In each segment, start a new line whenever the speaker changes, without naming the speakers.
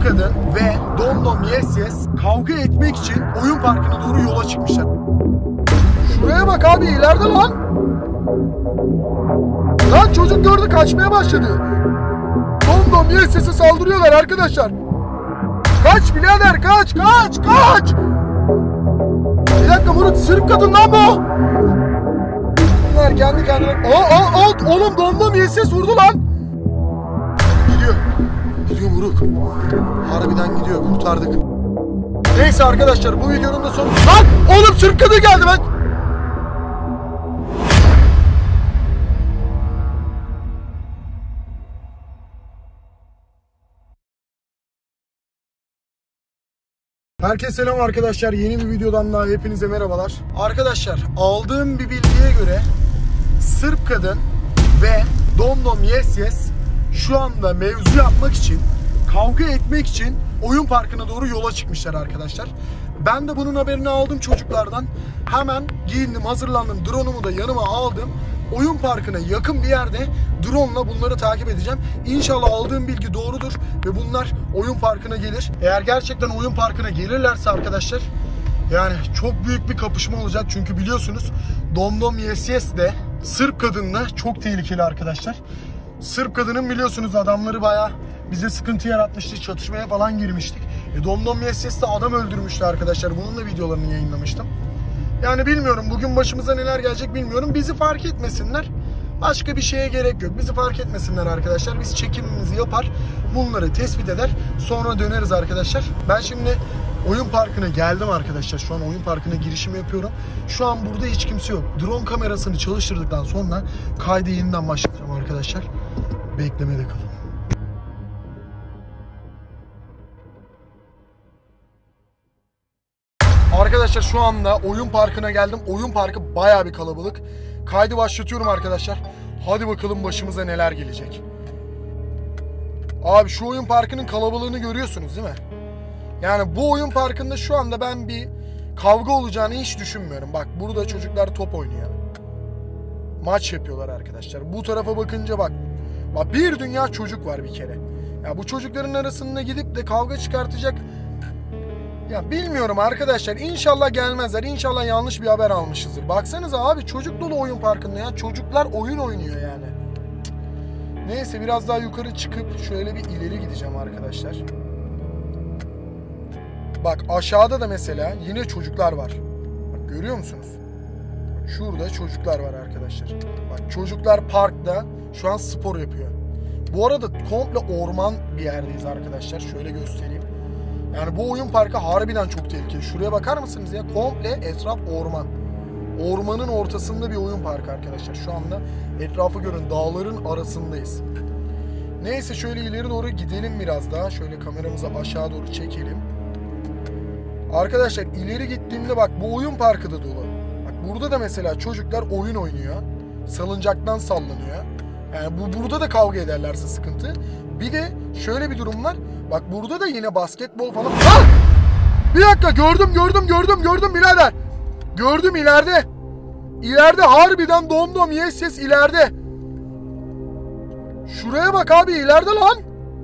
Kadın ve Domdom Yes Yes kavga etmek için oyun parkına doğru yola çıkmışlar. Şuraya bak abi, ileride lan. Lan çocuk gördü, kaçmaya başladı. Domdom Yes Yes'e saldırıyorlar arkadaşlar. Kaç birader, kaç. Bir dakika Murat, Sırp kadın lan bu. Bunlar kendi kendine... Oğlum Domdom Yes Yes vurdu lan. Gidiyor Muruk. Harbiden gidiyor, kurtardık. Neyse arkadaşlar, bu videonun da sonu... Lan oğlum, Sırp kadın geldi ben. Herkese selam arkadaşlar. Yeni bir videodan daha hepinize merhabalar. Arkadaşlar, aldığım bir bilgiye göre Sırp Kadın ve Domdom Yes Yes şu anda mevzu yapmak için, kavga etmek için oyun parkına doğru yola çıkmışlar arkadaşlar. Ben de bunun haberini aldım çocuklardan. Hemen giyindim, hazırlandım. Drone'umu da yanıma aldım. Oyun parkına yakın bir yerde drone'la bunları takip edeceğim. İnşallah aldığım bilgi doğrudur ve bunlar oyun parkına gelir. Eğer gerçekten oyun parkına gelirlerse arkadaşlar, yani çok büyük bir kapışma olacak. Çünkü biliyorsunuz Domdom Yes Yes de Sırp Kadın'la çok tehlikeli arkadaşlar. Sırp Kadın'ın biliyorsunuz adamları bayağı bize sıkıntı yaratmıştı. Çatışmaya falan girmiştik. Domdom Yes Yes de adam öldürmüştü arkadaşlar. Bunun da videolarını yayınlamıştım. Yani bilmiyorum, bugün başımıza neler gelecek bilmiyorum. Bizi fark etmesinler. Başka bir şeye gerek yok. Bizi fark etmesinler arkadaşlar. Biz çekimimizi yapar, bunları tespit eder, sonra döneriz arkadaşlar. Ben şimdi oyun parkına geldim arkadaşlar. Şu an oyun parkına girişimi yapıyorum. Şu an burada hiç kimse yok. Drone kamerasını çalıştırdıktan sonra kaydı yeniden başlayacağım arkadaşlar. Beklemede kalın. Arkadaşlar şu anda oyun parkına geldim. Oyun parkı bayağı bir kalabalık. Kaydı başlatıyorum arkadaşlar. Hadi bakalım başımıza neler gelecek. Abi şu oyun parkının kalabalığını görüyorsunuz değil mi? Yani bu oyun parkında şu anda ben bir kavga olacağını hiç düşünmüyorum. Bak burada çocuklar top oynuyor. Maç yapıyorlar arkadaşlar. Bu tarafa bakınca bak bir dünya çocuk var bir kere. Ya bu çocukların arasında gidip de kavga çıkartacak... Ya bilmiyorum arkadaşlar, inşallah gelmezler, inşallah yanlış bir haber almışızdır. Baksanıza abi, çocuk dolu oyun parkında ya, çocuklar oyun oynuyor yani. Neyse, biraz daha yukarı çıkıp şöyle bir ileri gideceğim arkadaşlar. Bak aşağıda da mesela yine çocuklar var. Bak görüyor musunuz? Bak, şurada çocuklar var arkadaşlar. Bak çocuklar parkta şu an spor yapıyor. Bu arada komple orman bir yerdeyiz arkadaşlar, şöyle göstereyim. Yani bu oyun parkı harbiden çok tehlikeli. Şuraya bakar mısınız ya? Komple etraf orman. Ormanın ortasında bir oyun parkı arkadaşlar. Şu anda etrafı görün. Dağların arasındayız. Neyse şöyle ileri doğru gidelim biraz daha. Şöyle kameramızı aşağı doğru çekelim. Arkadaşlar ileri gittiğimde bak bu oyun parkı da dolu. Bak burada da mesela çocuklar oyun oynuyor. Salıncaktan sallanıyor. Yani burada da kavga ederlerse sıkıntı. Bir de şöyle bir durum var. Bak burada da yine basketbol falan. Ha! Bir dakika, gördüm birader. Gördüm ileride. İleride harbiden Domdom Yes Yes ileride. Şuraya bak abi, ileride lan.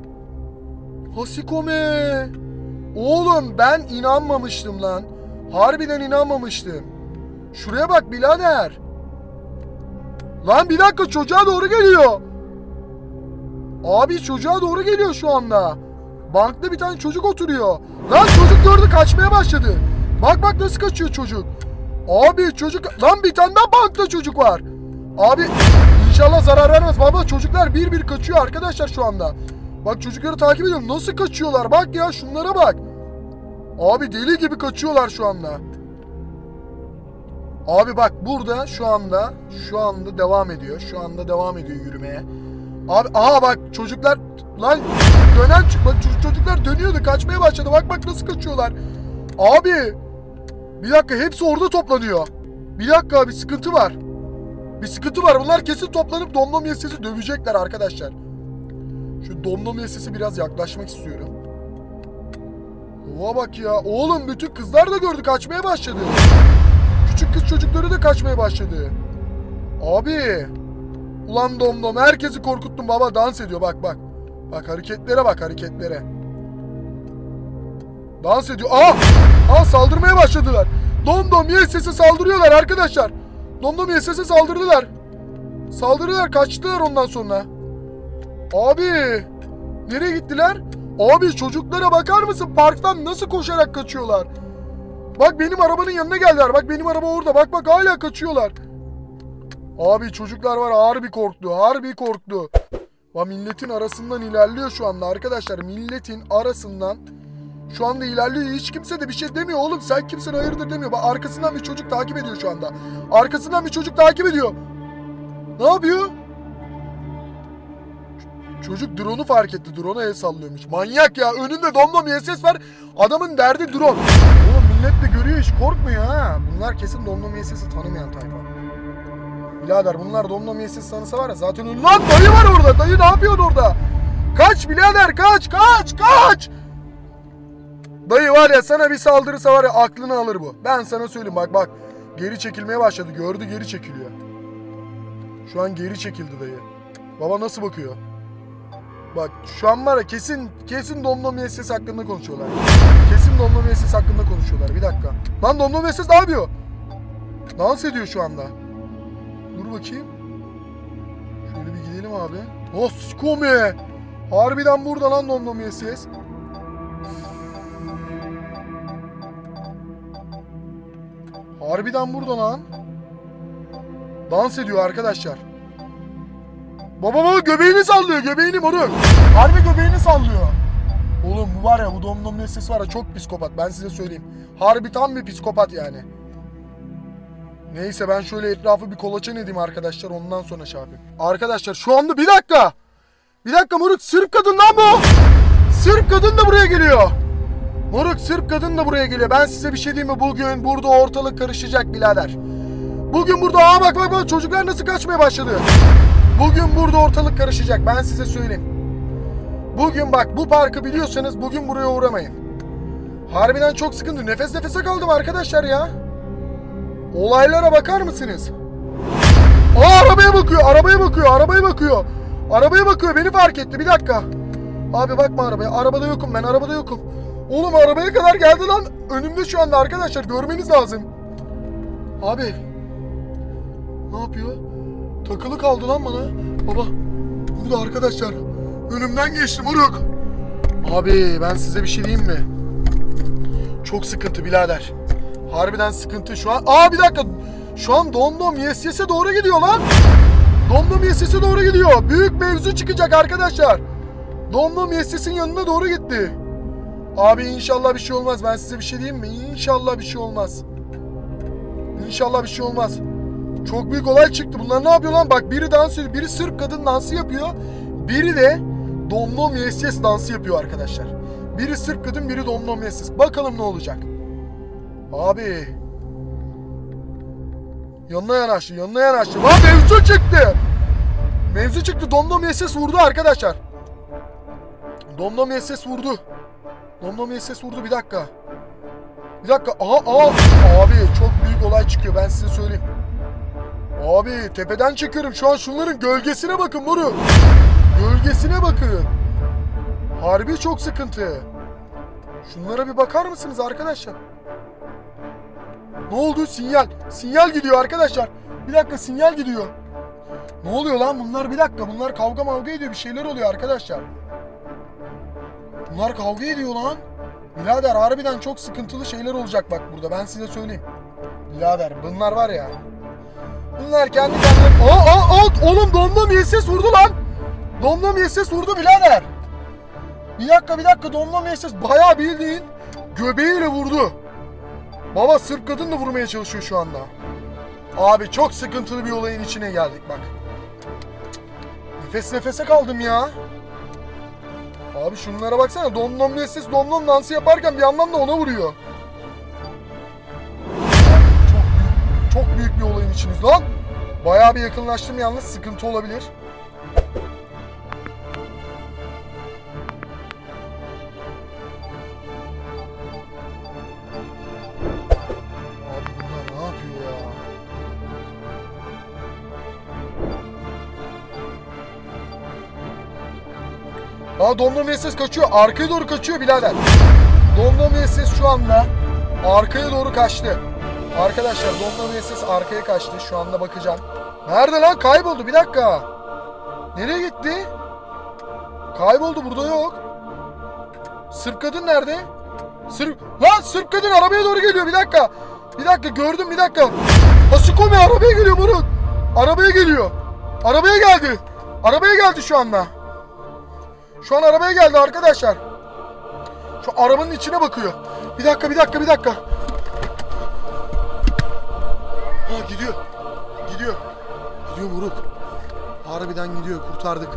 Hasikome. Oğlum ben inanmamıştım lan. Harbiden inanmamıştım. Şuraya bak birader. Lan bir dakika, çocuğa doğru geliyor. Abi çocuğa doğru geliyor şu anda. Bankta bir tane çocuk oturuyor. Lan çocuk gördü, kaçmaya başladı. Bak nasıl kaçıyor çocuk. Abi çocuk... Lan bir tane daha bankta çocuk var. Abi inşallah zarar vermez. Baba çocuklar bir kaçıyor arkadaşlar şu anda. Bak çocukları takip ediyorum. Nasıl kaçıyorlar? Bak ya şunlara bak. Abi deli gibi kaçıyorlar şu anda. Abi bak burada şu anda devam ediyor. Şu anda devam ediyor yürümeye. Abi bak çocuklar lan bak çocuklar dönüyordu, kaçmaya başladı. Bak nasıl kaçıyorlar. Abi bir dakika, hepsi orada toplanıyor. Bir dakika, bir sıkıntı var. Bunlar kesin toplanıp Domdom Yes Yes'i dövecekler arkadaşlar. Şu Domdom Yes Yes'e biraz yaklaşmak istiyorum. Oha bak ya. Oğlum bütün kızlar da gördü, kaçmaya başladı. Küçük kız çocukları da kaçmaya başladı. Abi. Ulan Domdom, herkesi korkuttun baba, dans ediyor bak. Bak hareketlere bak. Dans ediyor. Saldırmaya başladılar. Domdom YSS'e saldırıyorlar arkadaşlar. Domdom YSS'e saldırdılar. Saldırdılar, kaçtılar ondan sonra. Abi nereye gittiler? Abi çocuklara bakar mısın? Parktan nasıl koşarak kaçıyorlar? Bak benim arabanın yanına geldiler. Bak benim araba orada. Bak hala kaçıyorlar. Abi çocuklar var, harbi korktu. Harbi korktu. Milletin arasından ilerliyor şu anda arkadaşlar. Milletin arasından şu anda ilerliyor. Hiç kimse de bir şey demiyor. Oğlum sen kimsin, hayırdır demiyor. Bak arkasından bir çocuk takip ediyor şu anda. Arkasından bir çocuk takip ediyor. Ne yapıyor? Çocuk drone'u fark etti. Drone'a el sallıyormuş. Manyak ya. Önünde Domdom YSS var. Adamın derdi drone. Oğlum millet de görüyor, hiç korkmuyor ha. Bunlar kesin Domdom YSS'i tanımayan tayfa. Birader bunlar Domdom YSS tanısa var ya zaten önünde. Lan dayı var orada. Dayı ne yapıyorsun orada? Kaç birader, kaç. Dayı var ya, sana bir saldırırsa var ya aklını alır bu. Ben sana söyleyeyim, bak. Geri çekilmeye başladı. Gördü, geri çekiliyor. Şu an geri çekildi dayı. Baba nasıl bakıyor? Bak şu an var ya kesin Domdom YSS hakkında konuşuyorlar. Kesin Domdom YSS hakkında konuşuyorlar. Bir dakika. Lan Domdom YSS ne yapıyor? Dans ediyor şu anda. Dur bakayım. Şöyle bir gidelim abi. Noskome. Harbiden burada lan Domdom YSS. Harbiden burada lan. Dans ediyor arkadaşlar. Baba göbeğini sallıyor, göbeğini moruk. Harbi göbeğini sallıyor. Oğlum bu var ya, bu Domdom YSS var ya çok psikopat, ben size söyleyeyim. Harbi tam bir psikopat yani. Neyse ben şöyle etrafı bir kolaçan edeyim arkadaşlar, ondan sonra şey yapayım. Arkadaşlar şu anda bir dakika. Bir dakika moruk, Sırp kadın lan bu. Sırp kadın da buraya geliyor. Moruk Sırp kadın da buraya geliyor. Ben size bir şey diyeyim mi? Bugün burada ortalık karışacak birader. Bugün burada bak çocuklar nasıl kaçmaya başladı. Bugün burada ortalık karışacak, ben size söyleyeyim. Bugün bak, bu parkı biliyorsanız bugün buraya uğramayın. Harbiden çok sıkıntı. Nefes nefese kaldım arkadaşlar ya. Olaylara bakar mısınız? Arabaya bakıyor, beni fark etti, bir dakika. Abi bakma arabaya, arabada yokum. Oğlum arabaya kadar geldi lan. Önümde şu anda arkadaşlar, görmeniz lazım. Abi ne yapıyor? Takılı kaldı lan bana. Baba burada arkadaşlar. Önümden geçti moruk. Abi ben size bir şey diyeyim mi? Çok sıkıntı birader. Harbiden sıkıntı şu an. Bir dakika. Şu an Domdom YSS'e doğru gidiyor lan. Domdom YSS'e doğru gidiyor. Büyük mevzu çıkacak arkadaşlar. Domdom YSS'in yanına doğru gitti. Abi inşallah bir şey olmaz. Ben size bir şey diyeyim mi? İnşallah bir şey olmaz. Çok büyük olay çıktı. Bunlar ne yapıyor lan? Bak biri dans ediyor. Biri Sırp kadın dansı yapıyor. Biri de Domdom YSS dansı yapıyor arkadaşlar. Biri Sırp kadın, biri Domdom YSS. Bakalım ne olacak. Abi. Yanına yanaştı. Lan mevzu çıktı. Domdom YSS vurdu arkadaşlar. Domdom YSS vurdu. Bir dakika. Abi çok büyük olay çıkıyor, ben size söyleyeyim. Abi tepeden çekiyorum şu an, şunların gölgesine bakın moruk. Gölgesine bakın. Harbi çok sıkıntı. Şunlara bir bakar mısınız arkadaşlar? Ne oldu? Sinyal gidiyor arkadaşlar. Bir dakika, sinyal gidiyor. Ne oluyor lan bunlar? Bir dakika, bunlar kavga ediyor, bir şeyler oluyor arkadaşlar. Bunlar kavga ediyor lan. Birader harbiden çok sıkıntılı şeyler olacak bak burada, ben size söyleyeyim. Birader bunlar var ya. Bunlar kendi kendine... Oğlum Domdom YSS vurdu lan. Domdom YSS vurdu birader. Bir dakika Domdom YSS bayağı bildiğin göbeğiyle vurdu. Baba Sırp kadın da vurmaya çalışıyor şu anda. Abi çok sıkıntılı bir olayın içine geldik bak. Nefes nefese kaldım ya. Abi şunlara baksana, Domdom YSS Domdom dansı yaparken bir yandan da ona vuruyor. Çok büyük bir olayın içiniz lan. Bayağı bir yakınlaştım yalnız, sıkıntı olabilir. Abi bunlar ne yapıyor ya? Domdom YSS kaçıyor. Arkaya doğru kaçıyor birader. Domdom Yes şu anda arkaya doğru kaçtı. Arkadaşlar Domdom Yes arkaya kaçtı. Şu anda bakacağım. Nerede lan? Kayboldu. Bir dakika. Nereye gitti? Kayboldu. Burada yok. Sırp kadın nerede? Sırp kadın arabaya doğru geliyor. Bir dakika. Bir dakika gördüm, bir dakika. Hasikomi arabaya geliyor Murat. Arabaya geliyor. Arabaya geldi. Arabaya geldi şu anda. Şu an arabaya geldi arkadaşlar. Şu arabanın içine bakıyor. Bir dakika. Ha gidiyor. Gidiyor Murat. Harbiden gidiyor. Kurtardık.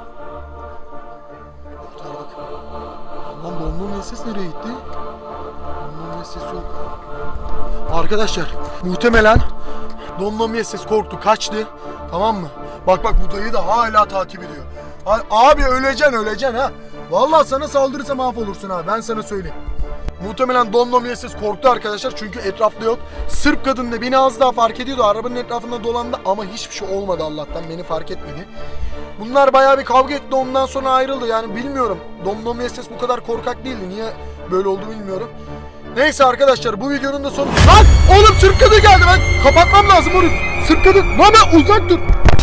Lan Domdom Yes nereye gitti? Domdom Yes yok. Arkadaşlar muhtemelen Domdom Yes korktu, kaçtı. Tamam mı? Bak bu dayı da hala takip ediyor. Abi öleceksin ha. Vallahi sana saldırırsa mahvolursun abi, ben sana söyleyeyim. Muhtemelen Domdom Yes korktu arkadaşlar çünkü etrafta yok. Sırp kadın da beni az daha fark ediyordu. Arabanın etrafında dolandı ama hiçbir şey olmadı Allah'tan, beni fark etmedi. Bunlar bayağı bir kavga etti, ondan sonra ayrıldı. Yani bilmiyorum. Domdom Yes bu kadar korkak değildi. Niye böyle oldu bilmiyorum. Neyse arkadaşlar bu videonun da sonu. Lan oğlum Sırp kadın geldi, ben kapatmam lazım onu. Sırp kadın. Lan uzak dur.